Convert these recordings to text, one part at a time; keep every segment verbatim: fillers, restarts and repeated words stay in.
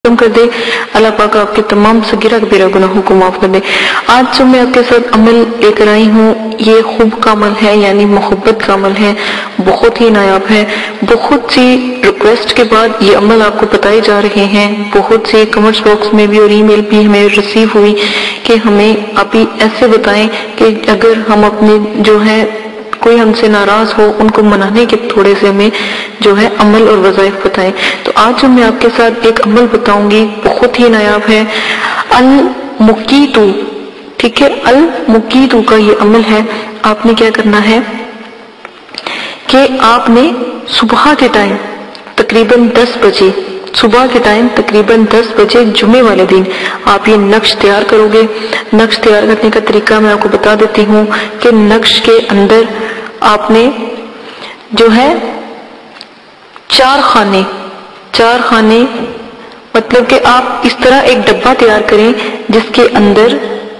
कम कर दे। अल्लाह पाक आपके तमाम सगीरा कबीरा गुनाहों को माफ कर दे। आज जो मैं आपके साथ अमल लेकर आई हूँ ये खूब का अमल है, यानी मोहब्बत का अमल है। बहुत ही नायाब है। बहुत सी रिक्वेस्ट के बाद ये अमल आपको बताए जा रहे हैं। बहुत से कमेंट्स बॉक्स में भी और ईमेल भी हमें रिसीव हुई कि हमें अभी ऐसे बताएं कि अगर हम अपने जो है कोई हमसे नाराज हो उनको मनाने के थोड़े से हमें जो है अमल और वज़ाइफ बताएं। तो आज जो मैं आपके साथ एक अमल बताऊंगी बहुत ही नायाब है। अल मुकीतू, ठीक है, अल मुकीतू का ये अमल है। आपने क्या करना है कि आपने सुबह के टाइम तकरीबन दस बजे सुबह के टाइम तकरीबन दस बजे जुमे वाले दिन आप ये नक्श तैयार करोगे। नक्श तैयार करने का तरीका मैं आपको बता देती हूँ कि नक्श के अंदर आपने जो है चार खाने चार खाने मतलब कि आप इस तरह एक डब्बा तैयार करें जिसके अंदर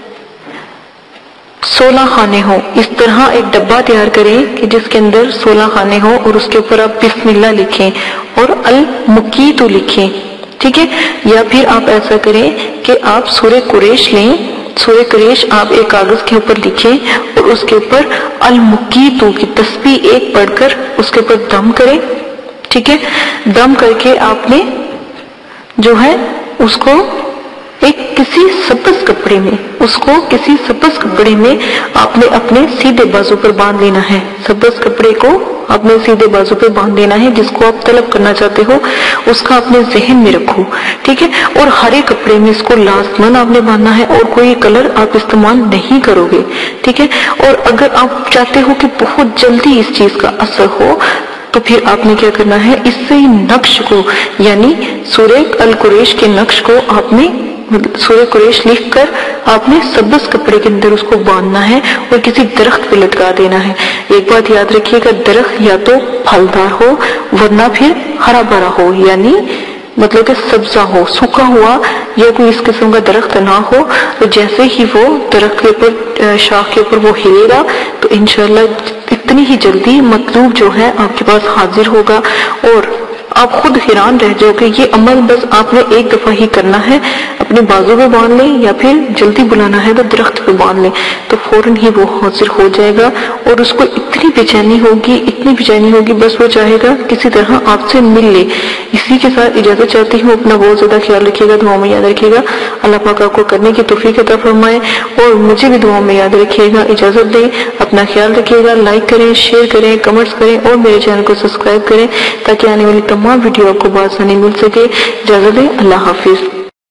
सोलह खाने हो। इस तरह एक डब्बा तैयार करें कि जिसके अंदर सोलह खाने हो और उसके ऊपर आप बिस्मिल्लाह लिखें और अल मुकीतू लिखें, ठीक है। या फिर आप ऐसा करें कि आप सूरह कुरैश लें। सूरह कुरैश आप एक कागज के ऊपर लिखें और उसके ऊपर अल मुकीतू की तस्बीह एक पढ़कर उसके ऊपर दम करें, ठीक है। दम करके आपने जो है उसको एक किसी सब्ज कपड़े में उसको किसी सब्ज कपड़े में आपने अपने सीधे बाजू पर बांध लेना है। सब्ज कपड़े को अपने सीधे बाजू पर बांध लेना है। जिसको आप तलब करना चाहते हो उसका अपने जहन में रखो, ठीक है। और हरे कपड़े में इसको लाजमन आपने बांधना है और कोई कलर आप इस्तेमाल नहीं करोगे, ठीक है। और अगर आप चाहते हो कि बहुत जल्दी इस चीज का असर हो तो फिर आपने क्या करना है, इससे ही नक्श को यानी सूरह अल कुरैश के नक्श को आपने सूरह कुरैश लिख कर आपने सब्ज कपड़े के अंदर उसको बांधना है और किसी दरख्त पे लटका देना है। एक बात याद रखिएगा, दरख्त या तो फलदार हो वरना फिर हरा भरा हो, यानी मतलब कि सब्जा हो, सूखा हुआ या कोई इस किस्म का दरख्त ना हो। तो जैसे ही वो दरख्त के ऊपर शाख के ऊपर वो हिलेगा तो इंशाल्लाह इतनी ही जल्दी मतलूब जो है आपके पास हाजिर होगा और आप खुद हैरान रह जाओगे। ये अमल बस आपने एक दफा ही करना है। अपने बाजू पे बांध लें या फिर जल्दी बुलाना है तो दरख्त पे बांध लें तो फौरन ही वो हाजिर हो जाएगा। और उसको इतनी बेचैनी होगी इतनी बेचैनी होगी बस वो चाहेगा किसी तरह आपसे मिल ले। इसी के साथ इजाजत चाहती हूँ। अपना बहुत ज्यादा ख्याल रखिएगा, दुआ में याद रखिएगा। अल्लाह पाक आपको करने की तौफीक अता फरमाए और मुझे भी दुआ में याद रखिएगा। इजाजत दें, अपना ख्याल रखिएगा। लाइक करें, शेयर करें, कमेंट्स करें और मेरे चैनल को सब्सक्राइब करें ताकि आने वाली तमाम वीडियो आपको बआसानी मिल सके। इजाजत दें, अल्लाह हाफिज।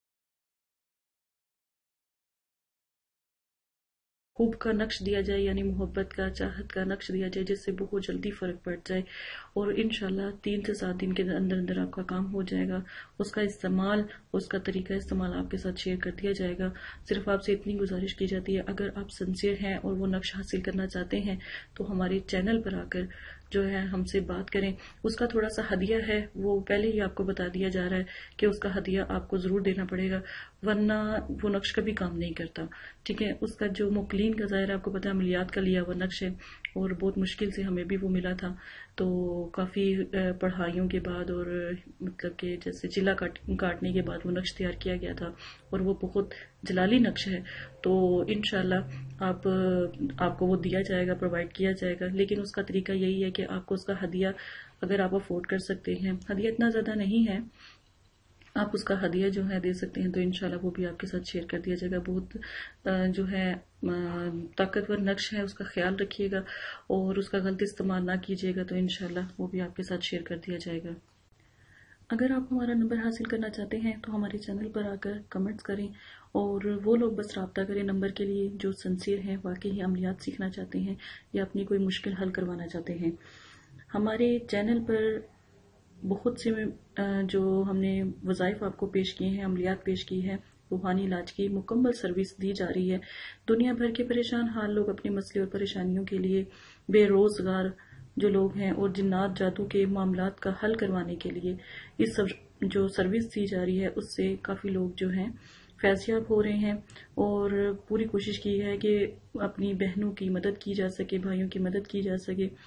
खूब का नक्श दिया जाए यानी मोहब्बत का, चाहत का नक्श दिया जाए जिससे बहुत जल्दी फर्क पड़ जाए और इंशाल्लाह तीन से सात दिन के अंदर अंदर आपका काम हो जाएगा। उसका इस्तेमाल उसका तरीका इस्तेमाल आपके साथ शेयर कर दिया जाएगा। सिर्फ आपसे इतनी गुजारिश की जाती है, अगर आप सिंसियर हैं और वो नक्श हासिल करना चाहते हैं तो हमारे चैनल पर आकर जो है हमसे बात करें। उसका थोड़ा सा हदिया है, वो पहले ही आपको बता दिया जा रहा है कि उसका हदिया आपको जरूर देना पड़ेगा वरना वो नक्श कभी काम नहीं करता, ठीक है। उसका जो मुकलीन का ज़ाहिर आपको पता है अमलियात का लिया हुआ नक्श है और बहुत मुश्किल से हमें भी वो मिला था। तो काफ़ी पढ़ाइयों के बाद और मतलब कि जैसे चिल्ला काट काटने के बाद वो नक्श तैयार किया गया था और वो बहुत जलाली नक्श है। तो इंशाल्लाह आप आपको वो दिया जाएगा, प्रोवाइड किया जाएगा। लेकिन उसका तरीका यही है कि आपको उसका हदिया अगर आप अफोर्ड कर सकते हैं, हदिया इतना ज़्यादा नहीं है, आप उसका हदिया जो है दे सकते हैं तो इंशाल्लाह वो भी आपके साथ शेयर कर दिया जाएगा। बहुत जो है ताकतवर नक्श है, उसका ख्याल रखिएगा और उसका गलत इस्तेमाल ना कीजिएगा तो इंशाल्लाह वो भी आपके साथ शेयर कर दिया जाएगा। अगर आप हमारा नंबर हासिल करना चाहते हैं तो हमारे चैनल पर आकर कमेंट्स करें और वो लोग बस रब्ता करें नंबर के लिए जो सिंसियर हैं, वाकई अमलियात सीखना चाहते हैं या अपनी कोई मुश्किल हल करवाना चाहते हैं। हमारे चैनल पर बहुत से जो हमने वज़ाइफ आपको पेश किए हैं, अमलियात पेश की है, रूहानी इलाज की मुकम्मल सर्विस दी जा रही है। दुनिया भर के परेशान हाल लोग अपने मसले और परेशानियों के लिए, बेरोजगार जो लोग हैं और जिन्नात जादू के मामलात का हल करवाने के लिए इस सब जो सर्विस दी जा रही है उससे काफ़ी लोग जो हैं फैज़याब हो रहे हैं और पूरी कोशिश की है कि अपनी बहनों की मदद की जा सके, भाइयों की मदद की जा सके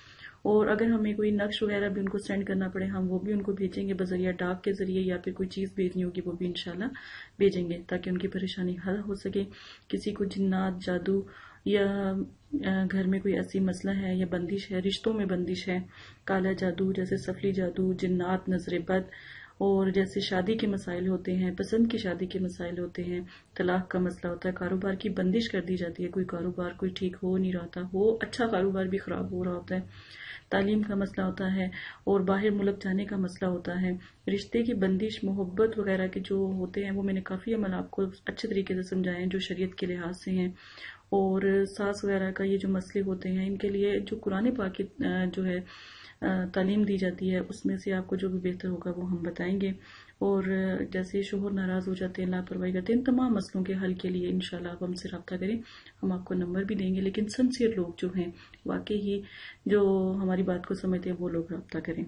اور اگر ہمیں کوئی نقش وغیرہ بھی ان کو سینڈ کرنا پڑے ہم وہ بھی ان کو بھیجیں گے بذریعہ ڈاک کے ذریعے، یا پھر کوئی چیز بھیجنی ہوگی وہ بھی انشاءاللہ بھیجیں گے تاکہ ان کی پریشانی حل ہو سکے۔ کسی کو جنات، جادو یا گھر میں کوئی ایسی مسئلہ ہے یا بندش ہے، رشتوں میں بندش ہے، کالا جادو جیسے سفلی جادو، جنات، نظر بد، اور جیسے شادی کے مسائل ہوتے ہیں، پسند کی شادی کے مسائل ہوتے ہیں، طلاق کا مسئلہ ہوتا ہے، کاروبار کی بندش کر دی جاتی ہے، کوئی کاروبار کوئی ٹھیک ہو نہیں رہا تھا، ہو اچھا کاروبار بھی خراب ہو رہا ہوتا ہے، تعلیم کا مسئلہ ہوتا ہے، اور باہر ملک جانے کا مسئلہ ہوتا ہے، رشتے کی بندش، محبت وغیرہ کے جو ہوتے ہیں وہ میں نے کافی عمل آپ کو اچھے طریقے سے سمجھائے ہیں جو شریعت کے لحاظ سے ہیں، اور ساس وغیرہ کا یہ جو مسئلے ہوتے ہیں ان کے لیے جو قرآن پاک کی جو ہے تعلیم دی جاتی ہے اس میں سے آپ کو جو بھی بہتر ہوگا وہ ہم بتائیں گے، اور جیسے شوہر ناراض ہو جاتے ہیں، لاپرواہی کرتے ہیں، ان تمام مسئلوں کے حل کے لیے انشاءاللہ آپ ہم سے رابطہ کریں، ہم آپ کو نمبر بھی دیں گے، لیکن سنسیئر لوگ جو ہیں واقعی ہی جو ہماری بات کو سمجھتے ہیں وہ لوگ رابطہ کریں۔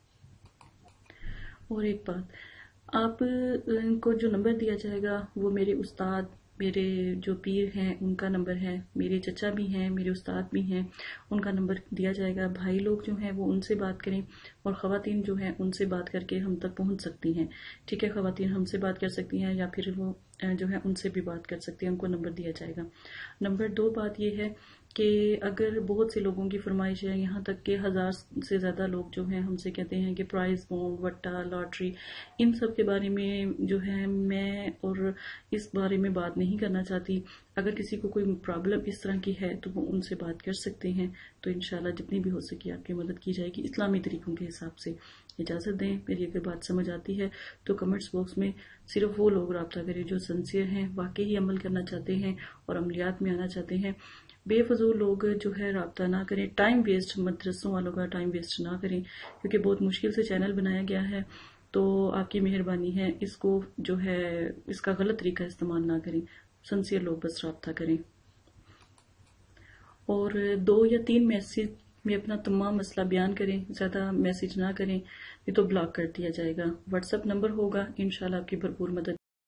اور ایک بات، آپ کو جو نمبر دیا جائے گا وہ میرے استاد، میرے جو پیر ہیں ان کا نمبر ہے، میرے چچا بھی ہیں، میرے استاد بھی ہیں، ان کا نمبر دیا جائے گا۔ بھائی لوگ جو ہیں وہ ان سے بات کریں، اور خواتین جو ہیں ان سے بات کر کے ہم تک پہنچ سکتی ہیں، ٹھیک ہے، خواتین ہم سے بات کر سکتی ہیں یا پھر وہ جو ہے ان سے بھی بات کر سکتی ہیں، ان کو نمبر دیا جائے گا۔ نمبر دو بات یہ ہے کہ اگر بہت سے لوگوں کی فرمائش ہے، یہاں تک کہ ہزار سے زیادہ لوگ جو ہیں ہم سے کہتے ہیں کہ پرائز بونڈ، وٹا، لاٹری، ان سب کے بارے میں جو ہے میں اور اس بارے میں بات نہیں کرنا چاہتی۔ اگر کسی کو کوئی پرابلم اس طرح کی ہے تو وہ ان سے بات کر سکتے ہیں، تو انشاءاللہ جتنی بھی ہو سکے آپ کی مدد کی جائے گی اسلامی طریقوں کے حساب سے۔ اجازت دیں، میری اگر بات سمجھ آتی ہے تو کمنٹس باکس میں صرف وہ لوگ رابطہ کریں جو سنسیئر ہیں، واقعی عمل کرنا چاہتے ہیں اور عملیات میں آنا چاہتے ہیں۔ بے فضول لوگ جو ہے رابطہ نہ کریں، ٹائم ویسٹ، مدرسوں والوں کا ٹائم ویسٹ نہ کریں، کیونکہ بہت مشکل سے چینل بنایا گیا ہے، تو آپ کی مہربانی ہے اس کو جو ہے اس کا غلط طریقہ استعمال نہ کریں، سنسیئر لوگ بس رابطہ کریں، اور دو یا تین میسیج میں اپنا تمام مسئلہ بیان کریں، زیادہ میسیج نہ کریں، یہ تو بلاک کر دیا جائے گا۔ واٹس ایپ نمبر ہوگا، انشاءاللہ آپ کی بھرپور مدد